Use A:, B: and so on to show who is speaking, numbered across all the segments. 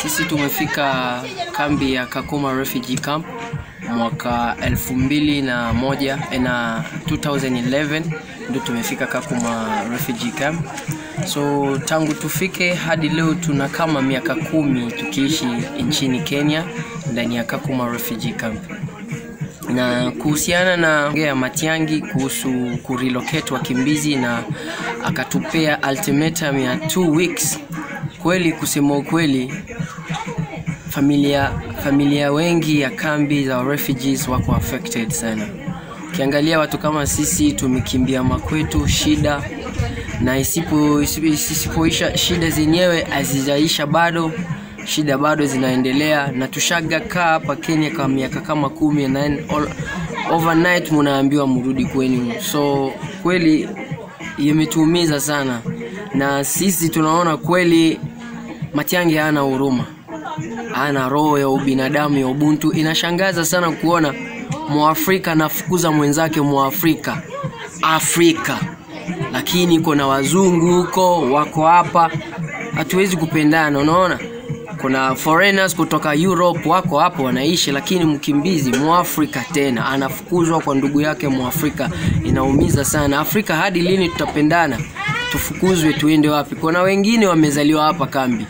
A: Sisi tumefika kambi ya Kakuma Refugee Camp mwaka 2011 ndio tumefika Kakuma Refugee Camp. So tangu tufike hadi leo tuna kama miaka 10 tukiishi nchini Kenya ndani ya Kakuma Refugee Camp. Na kuhusiana na Ngea Matiang'i kuhusu kurelocate wakimbizi na akatupea ultimatum ya 2 weeks. Kweli kusema ukweli, familia wengi ya kambi za refugees wako affected sana. Ukiangalia watu kama sisi tumekimbia makwetu shida, na isipoisha shida zenyewe hazijaisha bado, shida bado zinaendelea, na tushagaa hapa Kenya kwa miaka kama 10 na overnight mnaambiwa mrudi kwenu. So kweli imetuumiza sana, na sisi tunaona kweli Matiang'i hana huruma, hana roho ya ubinadamu ya ubuntu. Inashangaza sana kuona Mwafrika anafukuza mwenzake Mwafrika Afrika, lakini kuna wazungu huko wako hapa, hatuwezi kupendana. Unaona kuna foreigners kutoka Europe wako hapo wanaishi, lakini mkimbizi Mwafrika tena anafukuzwa kwa ndugu yake Mwafrika. Inaumiza sana. Afrika hadi lini tutapendana? Tufukuzwe tuende wapi? Kuna wengine wamezaliwa hapa kambi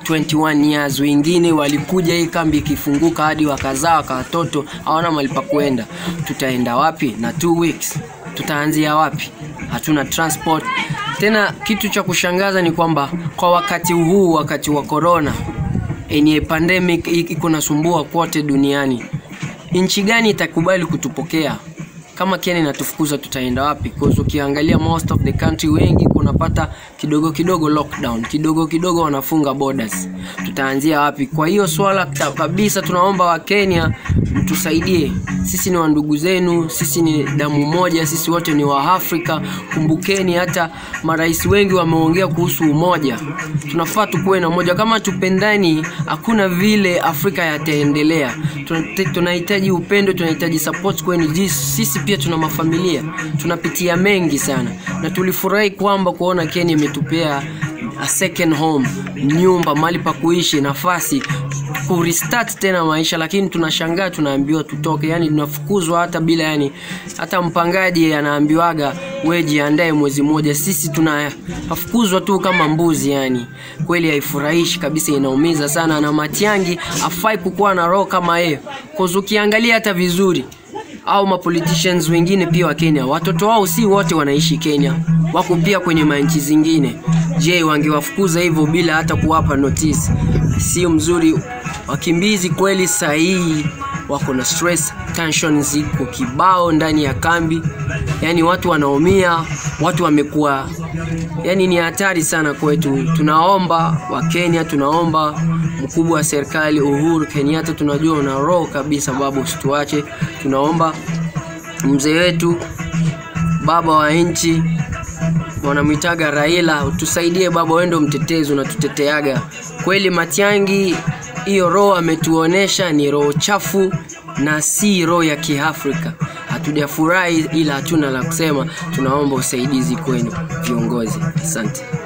A: 21 years, wengine walikuja hii kambi ikifunguka hadi wakazaa watoto, hawana mahali pa kwenda. Tutaenda wapi na 2 weeks? Tutaanzia wapi? Hatuna transport. Tena kitu cha kushangaza ni kwamba kwa wakati huu, wakati wa corona, yenye pandemic iko nasumbua kote duniani, nchi gani itakubali kutupokea? Kama Kenya inatufukuza tutaenda wapi? Kwa sababu ukiangalia most of the country wengi kunapata kidogo lockdown, kidogo wanafunga borders. Tutaanzia wapi? Kwa hiyo swala kabisa tunaomba wa Kenya mtusaidie. Sisi ni wandugu zenu, sisi ni damu moja, sisi wote ni wa Afrika. Kumbukeni hata marais wengi wameongea kuhusu umoja. Tunafaa tukue na moja. Kama tupendani hakuna vile Afrika yataendelea. Tunahitaji upendo, tunahitaji support kwenu. Sisi pia tuna mafamilia, tunapitia mengi sana, na tulifurahi kwamba kuona Kenya imetupea a second home, nyumba, mahali pa kuishi, nafasi ku restart tena maisha. Lakini tunashangaa tunaambiwa tutoke, yani tunafukuzwa hata bila, yani hata mpangaji anaambiwaga wewe jiandae mwezi mmoja, sisi tunafukuzwa tu kama mbuzi. Yani kweli haifurahishi kabisa, inaumiza sana. Na Matiang'i afai kukuwa na roho kama hiyo, kwa sababu ukiangalia hata vizuri au mapoliticians wengine pia wa Kenya, watoto wao si wote wanaishi Kenya, wako pia kwenye manchi zingine. Je, wangewafukuza hivyo bila hata kuwapa notice? Sio mzuri. Wakimbizi kweli sahihi wako na stress, tension ziko kibao ndani ya kambi. Yani watu wanaumia, watu wamekuwa, yani ni hatari sana kwetu. Tunaomba wa Kenya, tunaomba mkubwa wa serikali Uhuru Kenyatta, tunajua una roho kabisa babu, usituache. Tunaomba mzee wetu, baba wa nchi, wanamwitaga Raila, utusaidie baba, wewe ndio mtetezi, unatuteteaga. Kweli Matiang'i hiyo roho ametuonesha ni roho chafu na si roho ya Kiafrika. Hatujafurahi, ila hatuna la kusema. Tunaomba usaidizi kwenu viongozi. Asante.